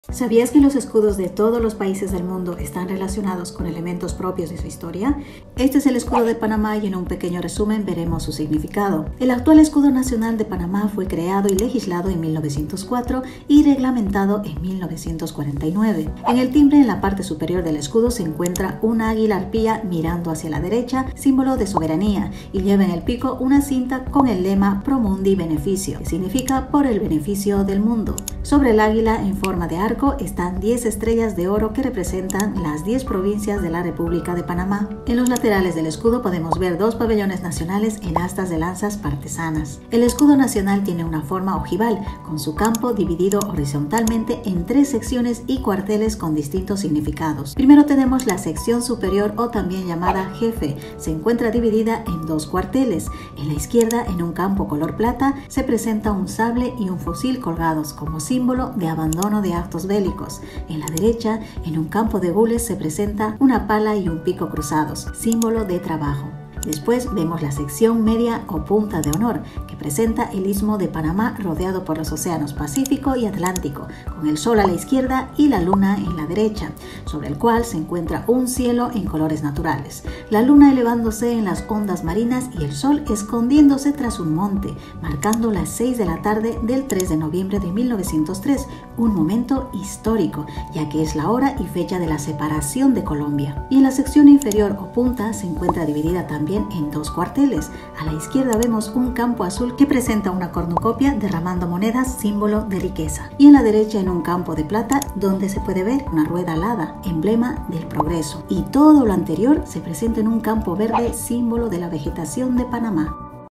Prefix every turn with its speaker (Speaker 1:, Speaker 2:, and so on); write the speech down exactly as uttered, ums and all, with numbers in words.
Speaker 1: ¿Sabías que los escudos de todos los países del mundo están relacionados con elementos propios de su historia? Este es el escudo de Panamá y en un pequeño resumen veremos su significado. El actual escudo nacional de Panamá fue creado y legislado en mil novecientos cuatro y reglamentado en mil novecientos cuarenta y nueve. En el timbre, en la parte superior del escudo, se encuentra una águila arpía mirando hacia la derecha, símbolo de soberanía, y lleva en el pico una cinta con el lema Pro Mundi Beneficio, que significa por el beneficio del mundo. Sobre el águila, en forma de arco, están diez estrellas de oro que representan las diez provincias de la República de Panamá. En los laterales del escudo podemos ver dos pabellones nacionales en astas de lanzas partesanas. El escudo nacional tiene una forma ojival, con su campo dividido horizontalmente en tres secciones y cuarteles con distintos significados. Primero tenemos la sección superior, o también llamada jefe. Se encuentra dividida en dos cuarteles. En la izquierda, en un campo color plata, se presenta un sable y un fusil colgados como símbolo de abandono de actos bélicos. En la derecha, en un campo de gules, se presenta una pala y un pico cruzados, símbolo de trabajo. Después vemos la sección media o punta de honor, que presenta el istmo de Panamá rodeado por los océanos Pacífico y Atlántico, con el sol a la izquierda y la luna en la derecha, sobre el cual se encuentra un cielo en colores naturales, la luna elevándose en las ondas marinas y el sol escondiéndose tras un monte, marcando las seis de la tarde del tres de noviembre de mil novecientos tres, un momento histórico, ya que es la hora y fecha de la separación de Colombia. Y en la sección inferior o punta se encuentra dividida también en dos cuarteles. A la izquierda vemos un campo azul que presenta una cornucopia derramando monedas, símbolo de riqueza, y en la derecha en un campo de plata donde se puede ver una rueda alada, emblema del progreso, y todo lo anterior se presenta en un campo verde, símbolo de la vegetación de Panamá.